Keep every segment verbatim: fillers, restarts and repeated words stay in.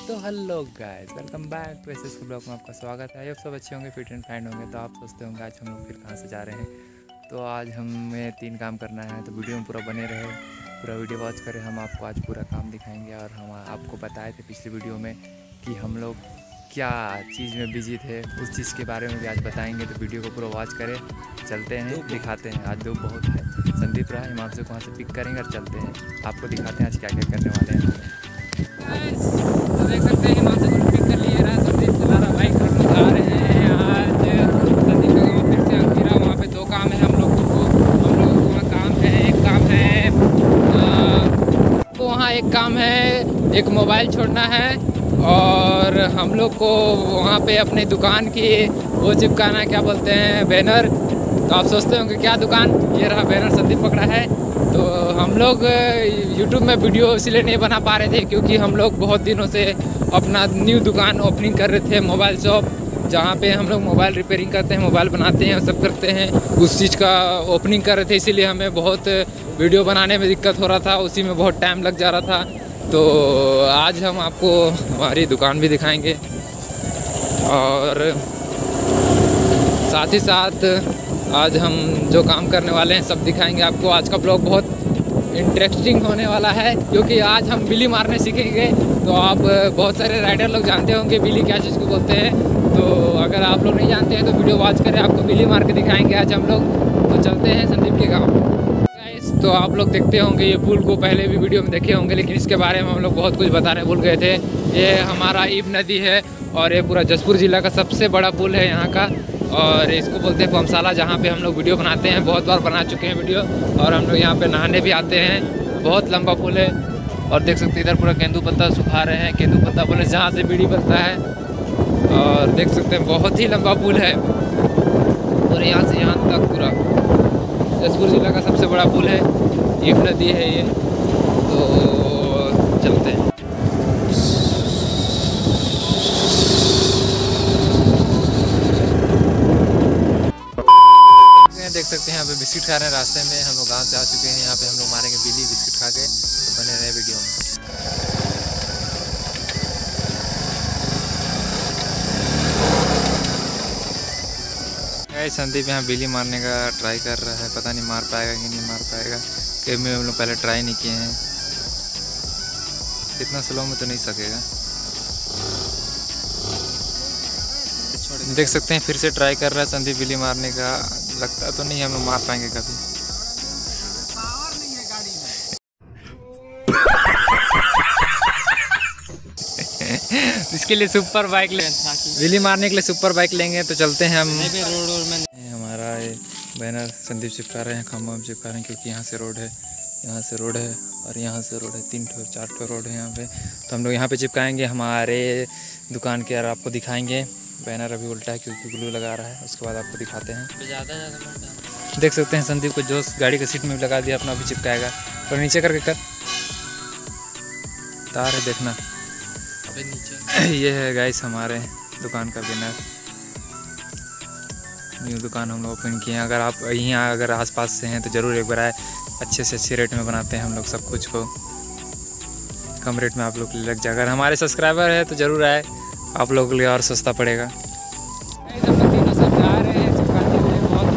तो hello guys, welcome back to S S के blog में आपका स्वागत है। आप सब अच्छे होंगे, फिट एंड फाइन होंगे। तो आप सोचते होंगे आज हम लोग फिर कहाँ से जा रहे हैं। तो आज हमें तीन काम करना है, तो वीडियो में पूरा बने रहे, पूरा वीडियो वॉच करें। हम आपको आज पूरा काम दिखाएंगे और हम आपको बताए थे पिछली वीडियो में कि हम लोग क्या चीज़ में बिजी थे, उस चीज़ के बारे में भी आज बताएंगे। तो वीडियो को पूरा वॉच करें, चलते हैं, दिखाते हैं। आज धूप बहुत है, संदीप रहा हिमांशु को वहाँ से पिक करेंगे और चलते हैं, आपको दिखाते हैं आज क्या क्या करने वाले हैं। तो देख सकते हैं हिमांशु को पिक कर लिए रहा, संदीप चला रहा बाइक। हम लोग जा रहे हैं आज संदीप का गाँव फिर से अखीरा। वहाँ पे दो काम है हम लोगों को, हम लोगों को वहाँ काम है, एक काम है तो वहाँ एक काम है एक मोबाइल छोड़ना है, और हम लोग को वहाँ पे अपने दुकान की वो चिपकाना, क्या बोलते हैं, बैनर। तो आप सोचते होंगे क्या दुकान, ये रहा बैनर संदीप पकड़ा है। तो हम लोग यूट्यूब में वीडियो इसलिए नहीं बना पा रहे थे क्योंकि हम लोग बहुत दिनों से अपना न्यू दुकान ओपनिंग कर रहे थे, मोबाइल शॉप, जहाँ पे हम लोग मोबाइल रिपेयरिंग करते हैं, मोबाइल बनाते हैं, सब करते हैं। उस चीज़ का ओपनिंग कर रहे थे, इसीलिए हमें बहुत वीडियो बनाने में दिक्कत हो रहा था, उसी में बहुत टाइम लग जा रहा था। तो आज हम आपको हमारी दुकान भी दिखाएंगे और साथ ही साथ आज हम जो काम करने वाले हैं सब दिखाएंगे आपको। आज का ब्लॉग बहुत इंटरेस्टिंग होने वाला है क्योंकि आज हम बिल्ली मारने सीखेंगे। तो आप बहुत सारे राइडर लोग जानते होंगे बिल्ली क्या चीज़ को बोलते हैं। तो अगर आप लोग नहीं जानते हैं तो वीडियो वॉच करें, आपको बिल्ली मार के दिखाएंगे आज हम लोग। तो चलते हैं संदीप के गाँव। तो आप लोग देखते होंगे ये पुल को, पहले भी वीडियो में देखे होंगे, लेकिन इसके बारे में हम लोग बहुत कुछ बताने भूल गए थे। ये हमारा ईब नदी है और ये पूरा जसपुर ज़िला का सबसे बड़ा पुल है यहाँ का, और इसको बोलते हैं पमसाला, जहाँ पे हम लोग वीडियो बनाते हैं। बहुत बार बना चुके हैं वीडियो, और हम लोग यहाँ पे नहाने भी आते हैं। बहुत लंबा पुल है और देख सकते हैं इधर पूरा केंदू पत्ता सुखा रहे हैं। केंदू पत्ता बोले जहाँ से बीड़ी बनता है, और देख सकते हैं बहुत ही लंबा पुल है, और यहाँ से यहाँ तक पूरा जसपुर ज़िला का सबसे बड़ा पुल है, ईब नदी है ये। तो चलते हैं। देख सकते हैं यहाँ पे बिस्किट खा रहे हैं रास्ते में। हम लोग गाँव से आ चुके हैं, यहाँ पे हम लोग मारेंगे बिल्ली बिस्किट खा के। तो बने रहे वीडियो में। संदीप यहाँ बिल्ली मारने का ट्राई कर रहा है, पता नहीं मार पाएगा कि नहीं मार पाएगा, क्योंकि में हम लोग पहले ट्राई नहीं किए हैं। इतना स्लो में तो नहीं सकेगा। देख सकते हैं फिर से ट्राई कर रहा है संदीप बिल्ली मारने का। लगता तो नहीं हम लोग मार पाएंगे कभी। पावर नहीं है गाड़ी में। इसके लिए सुपर बाइक ले, बिल्ली मारने के लिए सुपर बाइक लेंगे। तो चलते हैं हम। रोड में हमारा ये बैनर संदीप चिपका रहे हैं, खम्भा में चिपका रहे हैं, क्योंकि यहाँ से रोड है, यहाँ से रोड है और यहाँ से रोड है। तीन ठो चार ठो रोड है यहाँ पे। तो हम लोग यहाँ पे चिपकाएंगे हमारे दुकान के, और आपको दिखाएंगे। बैनर अभी उल्टा है क्योंकि ग्लू लगा रहा है, उसके बाद आपको दिखाते हैं। ज़्यादा ज़्यादा देख सकते हैं संदीप को जोश गाड़ी के सीट में भी लगा दिया, अपना भी चिपकाएगा। और नीचे करके कर तार है, देखना अबे नीचे। ये है गाइस हमारे दुकान का बैनर। न्यू दुकान हम लोग ओपन किए हैं। अगर आप यहाँ अगर आसपास से हैं तो ज़रूर एक बार आए। अच्छे से अच्छे रेट में बनाते हैं हम लोग सब कुछ को, कम रेट में आप लोग लग जाए। अगर हमारे सब्सक्राइबर है तो ज़रूर आए, आप लोगों के लिए और सस्ता पड़ेगा। हम लोग तीनों सब जा रहे हैं चिपकाते हुए। बहुत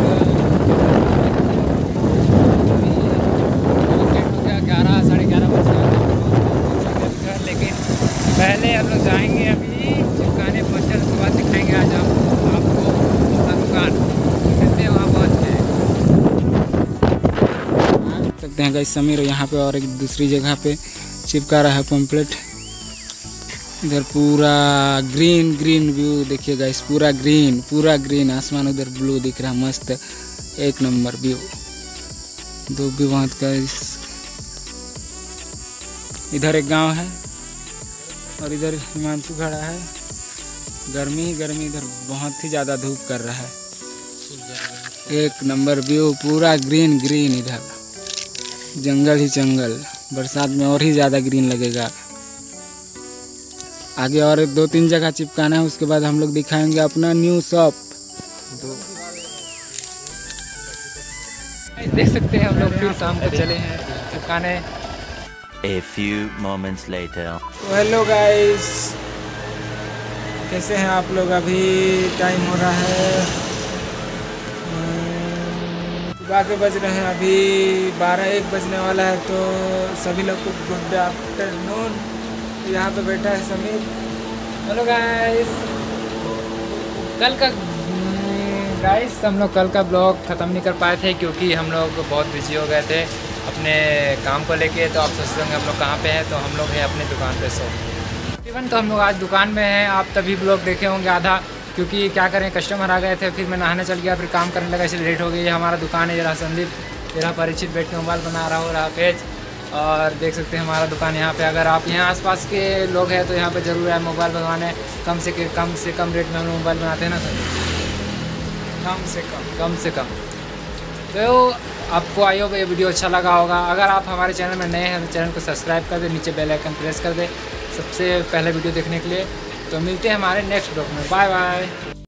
लेट हो गया, ग्यारह साढ़े ग्यारह बज गया, लेकिन पहले हम लोग जाएंगे अभी चिपकाने पोस्टर, उसके बाद दिखाएंगे आज हम आपको अपना दुकान। मिलते हैं वहाँ पहुँच के। देख सकते हैं गाइस समीर यहाँ पे और एक दूसरी जगह पे चिपका रहा है पम्पलेट। इधर पूरा ग्रीन ग्रीन व्यू देखिए गाइस, पूरा ग्रीन पूरा ग्रीन। आसमान उधर ब्लू दिख रहा है, मस्त एक नंबर व्यू। दो भी बहुत का। इधर एक गांव है और इधर हिमांशु खड़ा है। गर्मी ही गर्मी, इधर बहुत ही ज़्यादा धूप कर रहा है। एक नंबर व्यू, पूरा ग्रीन ग्रीन। इधर जंगल ही जंगल, बरसात में और ही ज़्यादा ग्रीन लगेगा। आगे और दो तीन जगह चिपकाना है, उसके बाद हम लोग दिखाएंगे अपना न्यू शॉप। देख सकते हैं हम लोग फिर शाम को चले हैं चिपकाने। A few moments later. Hello guys, कैसे हैं आप लोग? अभी टाइम हो रहा है सुबह के बज रहे हैं, अभी बारह एक बजने वाला है। तो सभी लोग को गुड आफ्टरनून। यहाँ पे बैठा है समीर। हेलो गाइस, कल का गाइस हम लोग कल का ब्लॉग ख़त्म नहीं कर पाए थे क्योंकि हम लोग बहुत बिजी हो गए थे अपने काम को लेके। तो आप सोचते होंगे हम लोग कहाँ पे हैं, तो हम लोग हैं अपनी दुकान पे। सो तकरीबन तो हम लोग आज दुकान में हैं। आप तभी ब्लॉग देखे होंगे आधा, क्योंकि क्या करें कस्टमर आ गए थे, फिर मैं नहाने चल गया, फिर काम करने लगा, इसलिए लेट हो गई। हमारा दुकान है, जरा संदीप जरा परीक्षित बैठ के मोबाइल बना रहा हो रहा पेज, और देख सकते हैं हमारा दुकान यहाँ पे। अगर आप यहाँ आसपास के लोग हैं तो यहाँ पे ज़रूर है मोबाइल बनवाने। कम से कम से कम रेट में हम लोग मोबाइल बनाते हैं ना सर, कम से कम कम से कम। तो आपको आई होप ये वीडियो अच्छा लगा होगा। अगर आप हमारे चैनल में नए हैं तो चैनल को सब्सक्राइब कर दें, नीचे बेल आइकन प्रेस कर दें सबसे पहले वीडियो देखने के लिए। तो मिलते हैं हमारे नेक्स्ट ब्लॉग में। Bye bye.